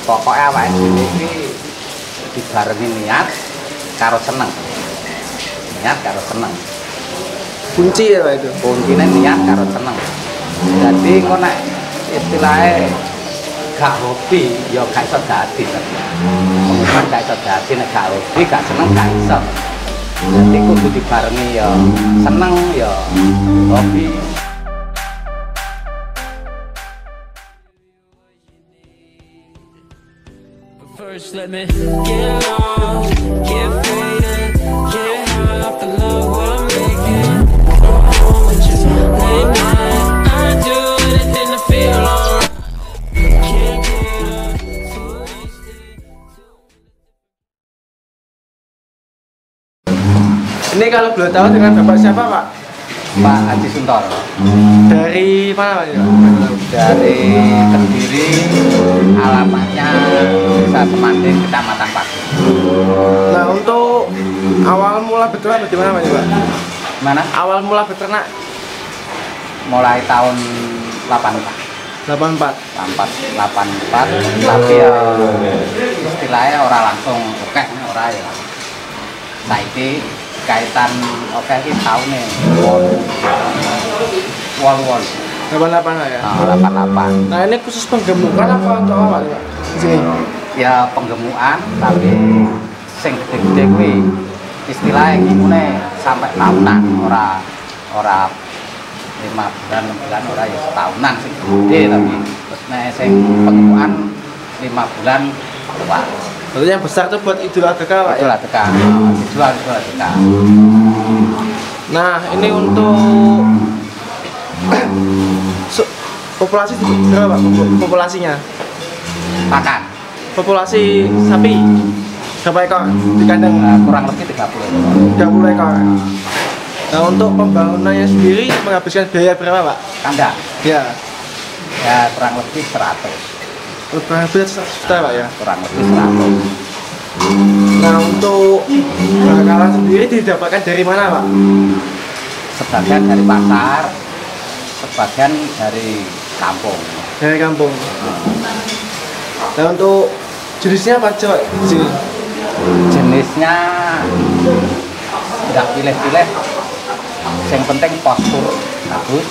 Pokoknya awake dhewe iki dibarengi niat karo seneng. Niat karo seneng. Kunci ya Pak itu. Kuncine niat karo seneng. Jadi engko nek istilahnya gak hobi ya gak iso dadi. Pengumuman gak iso dadi nek gak hobi gak seneng gak iso. Jadi kudu dibarengi ya seneng ya hobi. First, let me get lost, get faded, get high off the love we're making. Go home with you late night. I do anything to feel alright. Can't get up, too wasted. Ini kalau boleh tahu dengan Bapak siapa Pak? Pak Haji Suntoro Dari mana Pak? dari Kediri, alamatnya Desa Semanding, Kecamatan Pati. Nah untuk awal mula beternak bagaimana Pak? Mana? Awal mula beternak Mulai tahun 84. 84. Tapi ya istilahnya orang langsung oke ora ya. Saiki kaitan oke iki taune 88 ya. 88. Nah ini khusus penggemukan apa untuk awal Pak? Di sini. Ya penggemukan tapi sing gede-gede kuwi istilahnya ngimune sampai tahunan ora 5 bulan 6 bulan ora ya setahunan sing gede tapi terus nek sing penggemukan 5 bulan tua. Berarti yang besar itu buat Idul Adha Pak ya? Idul Adha. Idul Adha. Nah ini untuk populasi berapa Pak? Populasinya? Pakan Populasi sapi berapa ekor di kandang? kurang lebih 30 ekor. Nah untuk pembangunannya sendiri menghabiskan biaya berapa Pak? kandang. Ya, Ya kurang lebih 100. kurang lebih 100 juta Pak ya. Kurang lebih 100. Nah untuk bakalan sendiri didapatkan dari mana Pak? Sebagian dari pasar, sebagian dari kampung. Dari kampung. Nah untuk jenisnya apa aja Pak? Jenisnya tidak pilih-pilih, yang penting postur bagus.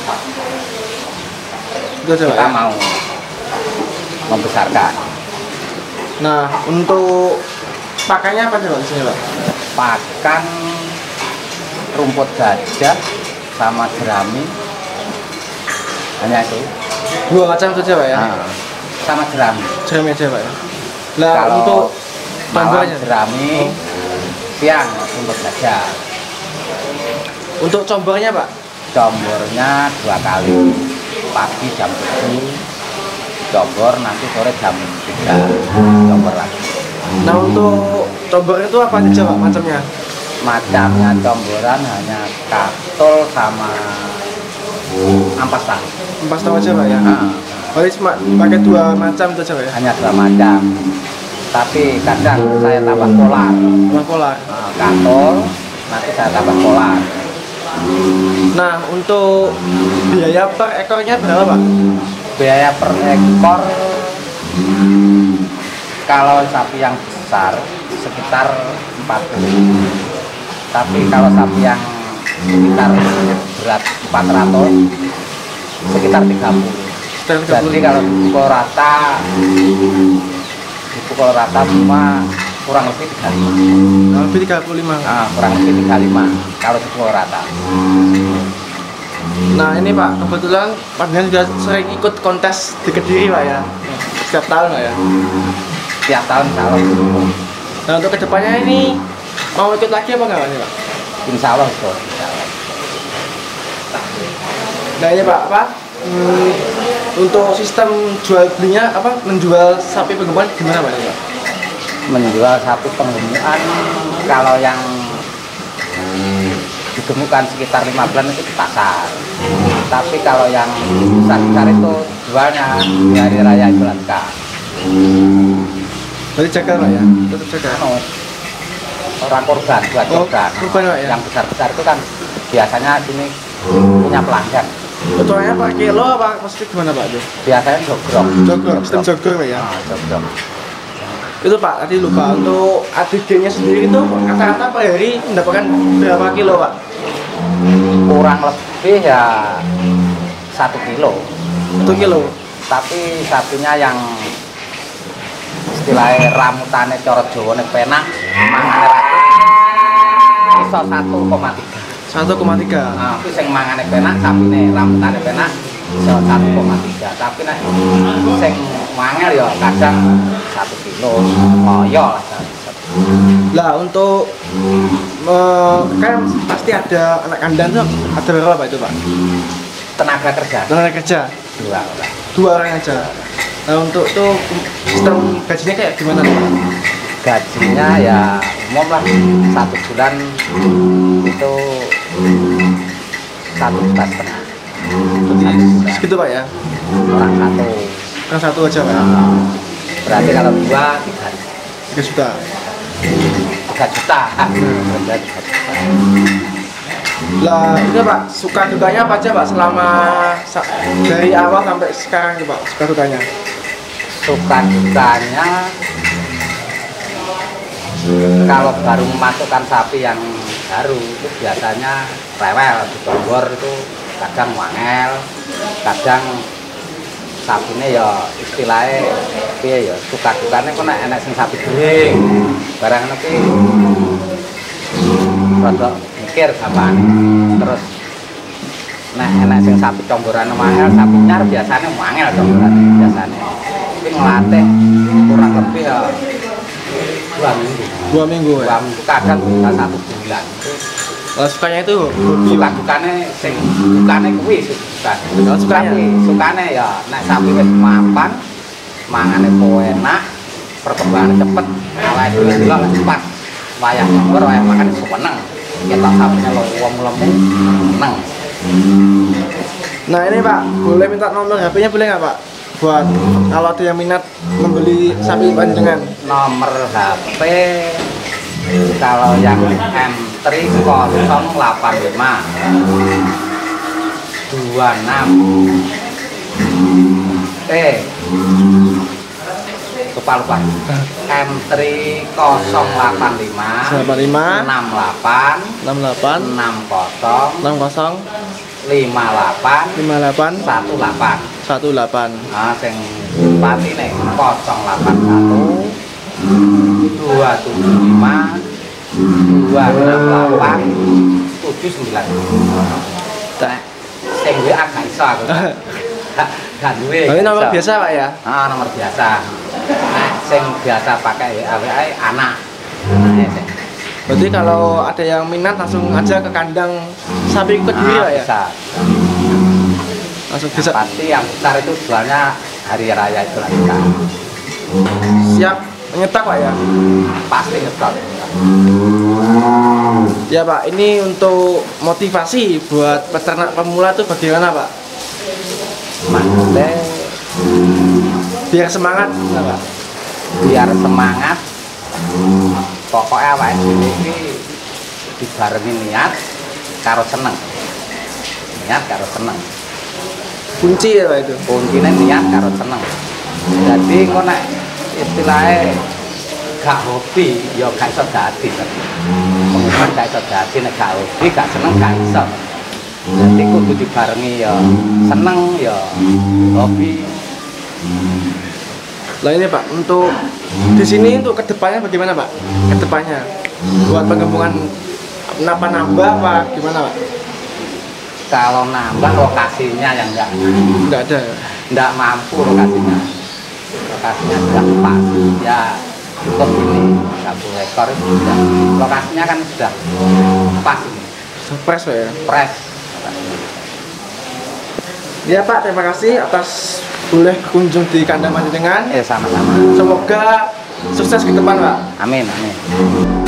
Itu aja Pak Kita ya? mau membesarkan. Nah untuk pakannya apa sih Pak di sini Pak? Pakan rumput gajah sama jerami, hanya itu. 2 macam saja Pak ya? Nah, sama jerami. Jerami aja Pak ya? Nah Kalau untuk malam tambahannya? jerami, siang rumput gajah. Untuk combornya Pak? Combornya 2 kali, pagi jam 7 combor, nanti sore jam 3 combor lagi. Nah untuk combor itu apa aja Pak macamnya? Macamnya comboran hanya katul sama ampas tahu. Empat tahu aja Pak ya? Nah, Berarti cuma pakai 2 macam itu aja Pak ya? hanya 2 macam. Tapi kadang saya tambah polar. Sama pola. Nah, katul, nanti saya tambah polar. Nah untuk biaya per ekornya berapa Pak? Biaya per ekor kalau sapi yang besar sekitar 40. Tapi kalau sapi yang sekitar berat 400 sekitar 30. Jadi kalau dipukul rata semua kurang lebih 35. Nah, lebih 35. Nah, kurang lebih 35 kalau dipukul rata. Nah ini Pak, kebetulan Pak Dian sudah sering ikut kontes di Kediri Pak ya? Setiap tahun Pak ya? Tiap tahun kalau Nah untuk kedepannya ini mau ikut lagi apa enggak Pak? insya Allah itu. Insya Allah. Nah ini Pak, untuk sistem jual belinya apa? Menjual sapi penggemukan gimana Pak? Menjual sapi penggemukan kalau yang digemukan sekitar 5 bulan itu di pasar. Tapi kalau yang besar-besar itu jualnya di hari raya Idul Adha. Berarti jaga Pak ya? Tetap jaga. Orang korban, buat korban. Korban Pak ya? Yang besar-besar itu kan biasanya sini punya pelanggan. Ketuanya Pak kilo apa maksudnya gimana Pak? Biasanya jogrok. Jogrok, sistem jogrok Pak ya? Nah, jogrok. Itu Pak, tadi lupa untuk ADG-nya sendiri itu rata-rata per hari mendapatkan berapa kilo Pak? Kurang lebih ya 1 kilo. 1 kilo. Tapi sapinya yang istilahnya ramutane cara Jawane penak, mangane ratus iso 1,3. 1,3. Nah, tapi sing mangane penak, sapine ramutane penak iso 1,3. Tapi nek sing mangel ya kadang 1 kilo, koyo lah. Lah untuk kan pasti ada anak kandang tuh, ada berapa Pak itu Pak? Tenaga kerja Tenaga kerja 2 orang. 2 orang aja. Nah untuk tuh sistem gajinya kayak gimana Pak? Gajinya ya umum lah, 1 bulan itu 1,5 juta. Segitu Pak ya? Orang satu. Orang satu aja Pak? Berarti kalau 2, 3 juta. 3 juta. Kerja 3 juta. Lah itu Pak, suka dukanya apa aja Pak selama dari awal sampai sekarang itu Pak, suka dukanya? Suka dukanya kalau baru memasukkan sapi yang baru itu biasanya rewel, ditonggor itu kadang wangel, kadang sapine ya istilahnya piye ya suka dukane kok nek enek sing sapi gering barang ngono ki rada mikir sampean. Terus nek enek sing sapi conggoran wangel, sapi nyar biasanya wangel conggoran biasanya. Tapi ngelatih kurang lebih ya 2 minggu. 2 minggu ya? 2 minggu kadang bisa 1 bulan. Sukanya itu hobi Suka Pak? dukane sing dukane kuwi suka. Sukanya? Sukane ya nek sapi wis mapan, mangane enak, perkembangan cepet, awake dhewe delok pas wayah nyongor wayah makan seneng. Ketok sapine lemu-lemu seneng. Nah ini Pak, boleh minta nomor HP-nya boleh nggak Pak? Buat kalau ada yang minat membeli sapi panjenengan. Nomor HP kalau yang M3 085 26 lupa M3 085 85 68 68 60 60 58 58 18 18. nah sing patine 081 275 268 79. Nah, sing WA gak iso aku. Gak duwe. Ini nomor biasa Pak ya? Ah, nomor biasa. Nah, sing biasa pakai WA anak. Anake sing. Berarti kalau ada yang minat langsung aja ke kandang sapi Kediri Pak ya? Bisa. Langsung Yang bisa. pasti yang besar itu jualnya hari raya itu lagi. Siap menyetak Pak ya? Pasti nyetok. Ya Pak, ini untuk motivasi buat peternak pemula tuh bagaimana Pak? Maksudnya Biar semangat nah, Pak? biar semangat. Pokoknya awake dhewe iki dibarengi niat karo seneng. Niat karo seneng. Kunci ya Pak itu? Kuncine niat karo seneng. Jadi engko nek istilahnya gak hobi ya gak iso dadi. Pengumuman gak iso dadi nek gak hobi gak seneng gak iso. Jadi kudu dibarengi ya seneng ya hobi. Lah ini Pak, untuk di sini untuk kedepannya bagaimana Pak? Kedepannya buat pengembangan nambah apa gimana Pak? Kalau nambah lokasinya yang Enggak ada. enggak mampu lokasinya. Lokasinya sudah pas. Ya cukup ini 1 ekor itu sudah. Lokasinya kan sudah pas ini. Surprise Pak ya? Pres. Ya Pak, terima kasih atas boleh kunjung di kandang panjenengan. Sama-sama. Semoga sukses ke depan Pak. Amin, amin.